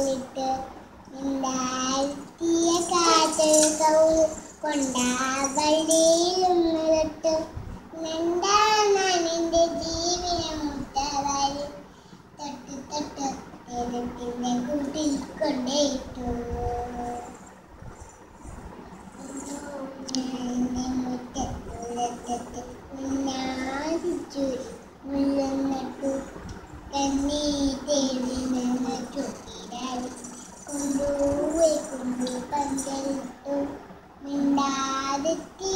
കല്ലിട്ട് ഉണ്ടാക്കിയ കാറ്റ് കൊണ്ടാവള്ളിയിലുമ്മലിട്ട് നിന്റെ ജീവിതം മുട്ടവാരി തൊട്ട് തൊട്ട് ദൈവത്തിന്റെ കൂട്ടിൽ കൊണ്ടേയിട്ടു. മുറ്റത്തുലത്തെത്തി ഉന്നാദിച്ചൂരി മുള്ളും നട്ടു കണ്ണീറ്റേറി നിന്ന് ചുറ്റിരാടി കൊണ്ടുപോയി കൊണ്ടു പന്തലിട്ടു മിണ്ടാതെത്തി